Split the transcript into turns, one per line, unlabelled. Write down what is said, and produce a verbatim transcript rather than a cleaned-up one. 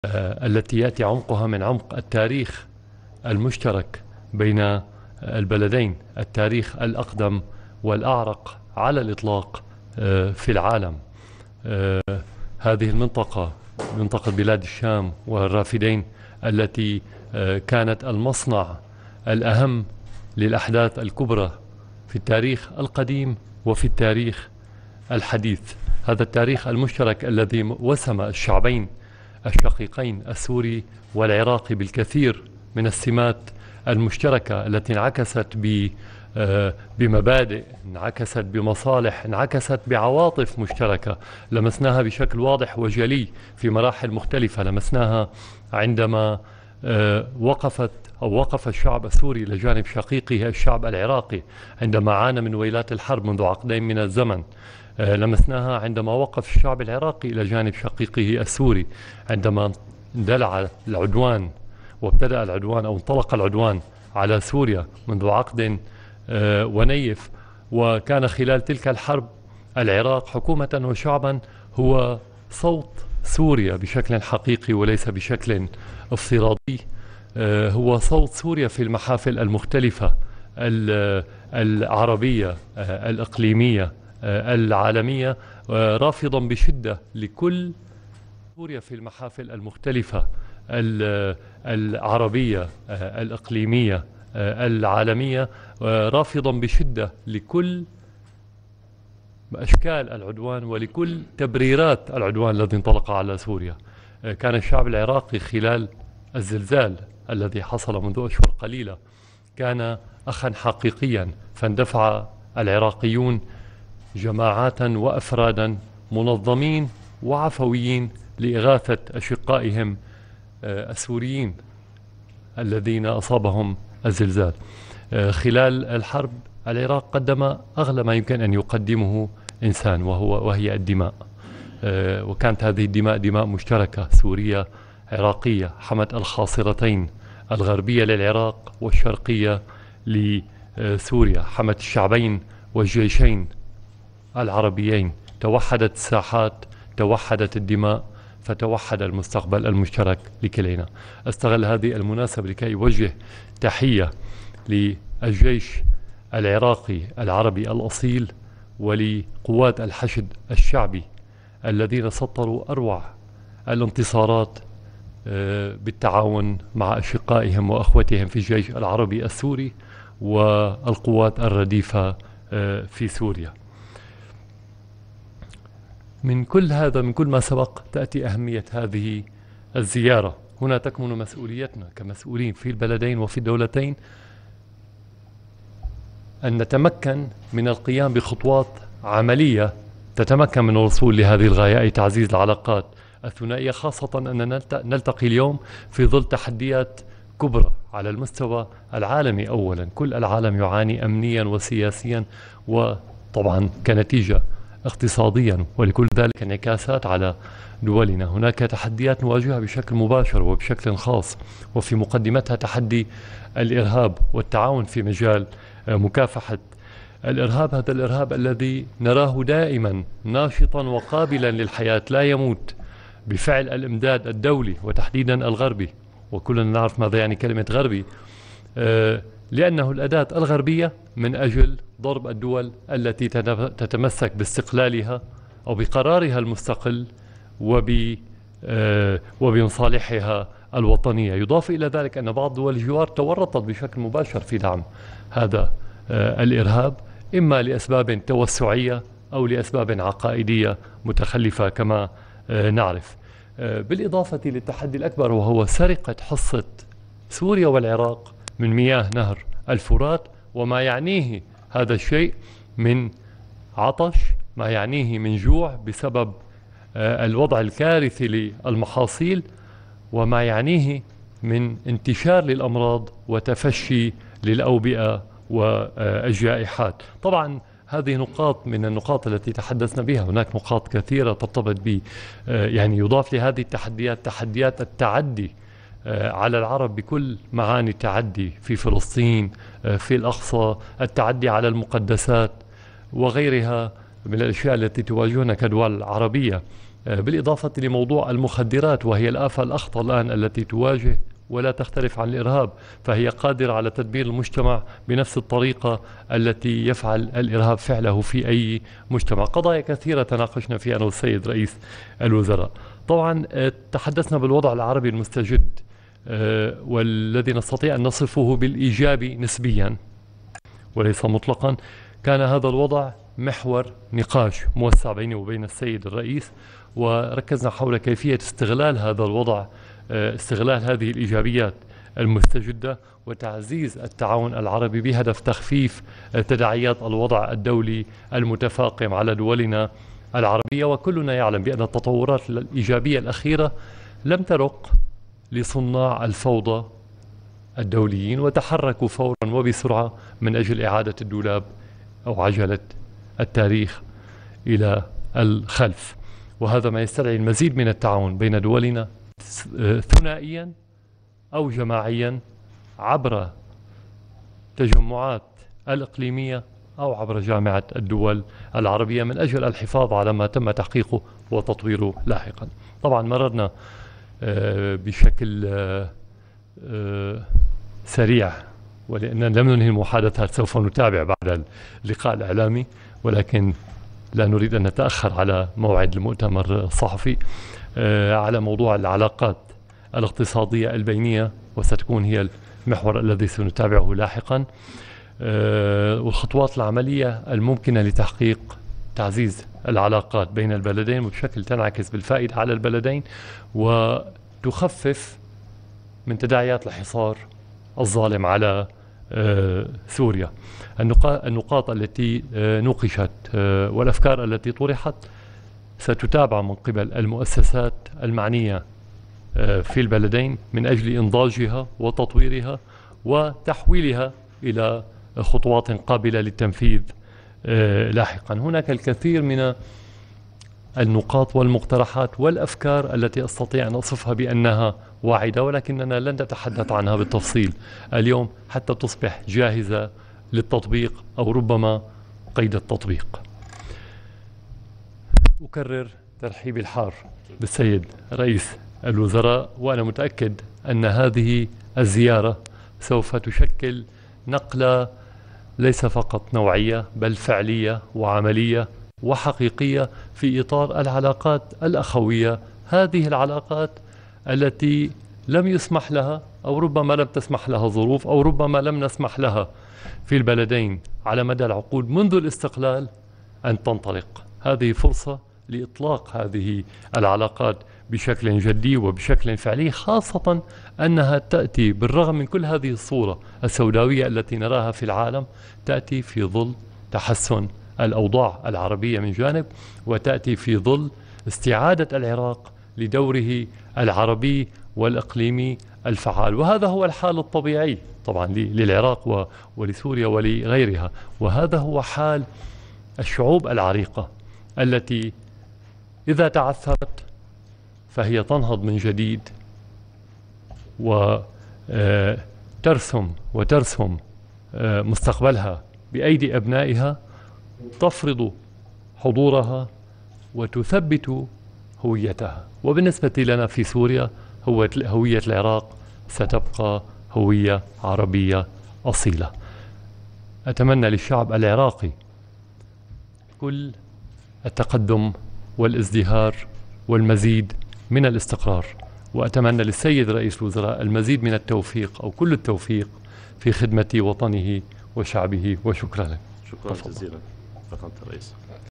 التي يأتي عمقها من عمق التاريخ المشترك بين البلدين، التاريخ الأقدم والأعرق على الإطلاق في العالم. هذه المنطقة، منطقة بلاد الشام والرافدين، التي كانت المصنع الأهم للأحداث الكبرى في التاريخ القديم وفي التاريخ الحديث. هذا التاريخ المشترك الذي وسم الشعبين الشقيقين السوري والعراقي بالكثير من السمات المشتركة التي انعكست بمبادئ، انعكست بمصالح، انعكست بعواطف مشتركة لمسناها بشكل واضح وجلي في مراحل مختلفة. لمسناها عندما وقفت أو وقف الشعب السوري لجانب شقيقه الشعب العراقي عندما عانى من ويلات الحرب منذ عقدين من الزمن. لمسناها عندما وقف الشعب العراقي إلى جانب شقيقه السوري عندما اندلع العدوان وابتدأ العدوان أو انطلق العدوان على سوريا منذ عقد ونيف. وكان خلال تلك الحرب العراق حكومة وشعبا هو صوت سوريا بشكل حقيقي وليس بشكل افتراضي، هو صوت سوريا في المحافل المختلفة العربية الإقليمية العالمية، رافضا بشدة لكل سوريا في المحافل المختلفة العربية الإقليمية العالمية، رافضا بشدة لكل أشكال العدوان ولكل تبريرات العدوان الذي انطلق على سوريا. كان الشعب العراقي خلال الزلزال الذي حصل منذ أشهر قليلة كان أخا حقيقيا، فاندفع العراقيون جماعات وأفرادا منظمين وعفويين لإغاثة أشقائهم السوريين الذين أصابهم الزلزال. خلال الحرب العراق قدم أغلى ما يمكن أن يقدمه إنسان وهو وهي الدماء، وكانت هذه الدماء دماء مشتركة سورية عراقية حمت الخاصرتين، الغربية للعراق والشرقية لسوريا، حمت الشعبين والجيشين العربيين. توحدت الساحات، توحدت الدماء، فتوحد المستقبل المشترك لكلينا. استغل هذه المناسبة لكي أوجه تحية للجيش العراقي العربي الأصيل ولقوات الحشد الشعبي الذين سطروا أروع الانتصارات بالتعاون مع أشقائهم وأخوتهم في الجيش العربي السوري والقوات الرديفة في سوريا. من كل هذا، من كل ما سبق، تأتي أهمية هذه الزيارة. هنا تكمن مسؤوليتنا كمسؤولين في البلدين وفي الدولتين أن نتمكن من القيام بخطوات عملية تتمكن من الوصول لهذه الغاية، أي تعزيز العلاقات الثنائية، خاصة أننا نلتقي اليوم في ظل تحديات كبرى على المستوى العالمي. أولا، كل العالم يعاني أمنيا وسياسيا وطبعا كنتيجة اقتصاديا، ولكل ذلك انعكاسات على دولنا. هناك تحديات نواجهها بشكل مباشر وبشكل خاص، وفي مقدمتها تحدي الإرهاب والتعاون في مجال مكافحة الإرهاب. هذا الإرهاب الذي نراه دائما ناشطا وقابلا للحياة، لا يموت بفعل الإمداد الدولي وتحديدا الغربي، وكلنا نعرف ماذا يعني كلمة غربي، لأنه الأداة الغربية من أجل ضرب الدول التي تتمسك باستقلالها أو بقرارها المستقل وبمصالحها الوطنية. يضاف إلى ذلك أن بعض دول الجوار تورطت بشكل مباشر في دعم هذا الإرهاب، إما لأسباب توسعية أو لأسباب عقائدية متخلفة كما نعرف. بالإضافة للتحدي الأكبر وهو سرقة حصة سوريا والعراق من مياه نهر الفرات، وما يعنيه هذا الشيء من عطش، ما يعنيه من جوع بسبب الوضع الكارثي للمحاصيل، وما يعنيه من انتشار للأمراض وتفشي للأوبئة والجائحات. طبعا هذه نقاط من النقاط التي تحدثنا بها. هناك نقاط كثيرة ترتبط ب يعني يضاف لهذه التحديات تحديات التعدي على العرب بكل معاني التعدي في فلسطين، في الأقصى، التعدي على المقدسات وغيرها من الأشياء التي تواجهنا كدول عربية. بالإضافة لموضوع المخدرات، وهي الآفة الأخطر الآن التي تواجه ولا تختلف عن الإرهاب، فهي قادرة على تدمير المجتمع بنفس الطريقة التي يفعل الإرهاب فعله في أي مجتمع. قضايا كثيرة تناقشنا فيها أنا والسيد رئيس الوزراء. طبعا تحدثنا بالوضع العربي المستجد والذي نستطيع أن نصفه بالإيجابي نسبيا وليس مطلقا. كان هذا الوضع محور نقاش موسع بيني وبين السيد الرئيس، وركزنا حول كيفية استغلال هذا الوضع، استغلال هذه الإيجابيات المستجدة وتعزيز التعاون العربي بهدف تخفيف تداعيات الوضع الدولي المتفاقم على دولنا العربية. وكلنا يعلم بأن التطورات الإيجابية الأخيرة لم ترق لصناع الفوضى الدوليين، وتحركوا فورا وبسرعة من أجل إعادة الدولاب أو عجلة التاريخ إلى الخلف. وهذا ما يستدعي المزيد من التعاون بين دولنا ثنائيا أو جماعيا عبر تجمعات الإقليمية أو عبر جامعة الدول العربية من أجل الحفاظ على ما تم تحقيقه وتطويره لاحقا. طبعا مررنا بشكل سريع، ولأننا لم ننهي المحادثات سوف نتابع بعد اللقاء الإعلامي، ولكن لا نريد أن نتأخر على موعد المؤتمر الصحفي على موضوع العلاقات الاقتصادية البينية، وستكون هي المحور الذي سنتابعه لاحقا، والخطوات العملية الممكنة لتحقيق تعزيز العلاقات بين البلدين وبشكل تنعكس بالفائدة على البلدين وتخفف من تداعيات الحصار الظالم على سوريا. النقاط التي نوقشت والأفكار التي طرحت ستتابع من قبل المؤسسات المعنية في البلدين من أجل إنضاجها وتطويرها وتحويلها إلى خطوات قابلة للتنفيذ لاحقا. هناك الكثير من النقاط والمقترحات والأفكار التي أستطيع أن أصفها بأنها واعدة، ولكننا لن نتحدث عنها بالتفصيل اليوم حتى تصبح جاهزة للتطبيق أو ربما قيد التطبيق. أكرر ترحيبي الحار بالسيد رئيس الوزراء، وأنا متأكد أن هذه الزيارة سوف تشكل نقلة ليس فقط نوعية بل فعلية وعملية وحقيقية في إطار العلاقات الأخوية، هذه العلاقات التي لم يسمح لها أو ربما لم تسمح لها ظروف أو ربما لم نسمح لها في البلدين على مدى العقود منذ الاستقلال أن تنطلق. هذه فرصة لإطلاق هذه العلاقات بشكل جدي وبشكل فعلي، خاصة أنها تأتي بالرغم من كل هذه الصورة السوداوية التي نراها في العالم، تأتي في ظل تحسن الأوضاع العربية من جانب، وتأتي في ظل استعادة العراق لدوره العربي والإقليمي الفعال. وهذا هو الحال الطبيعي طبعا للعراق ولسوريا ولغيرها، وهذا هو حال الشعوب العريقة التي إذا تعثرت فهي تنهض من جديد وترسم وترسم مستقبلها بأيدي أبنائها، تفرض حضورها وتثبت هويتها. وبالنسبة لنا في سوريا هوية العراق ستبقى هوية عربية أصيلة. أتمنى للشعب العراقي كل التقدم والازدهار والمزيد من الاستقرار، وأتمنى للسيد رئيس الوزراء المزيد من التوفيق أو كل التوفيق في خدمة وطنه وشعبه. وشكرا لك.
شكرا جزيلا فخامة الرئيس.